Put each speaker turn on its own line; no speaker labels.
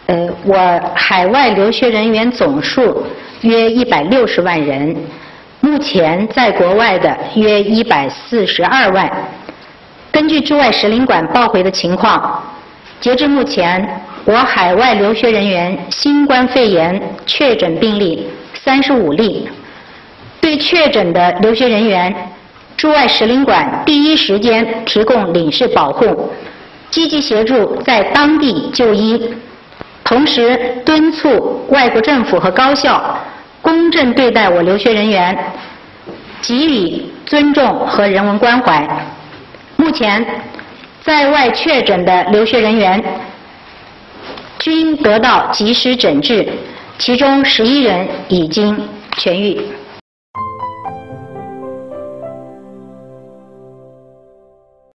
我海外留学人员总数约160万人，目前在国外的约142万。根据驻外使领馆报回的情况，截至目前，我海外留学人员新冠肺炎确诊病例35例。对确诊的留学人员，驻外使领馆第一时间提供领事保护，积极协助在当地就医，同时敦促外国政府和高校公正对待我留学人员，给予尊重和人文关怀。目前，在外确诊的留学人员均得到及时诊治，其中11人已经痊愈。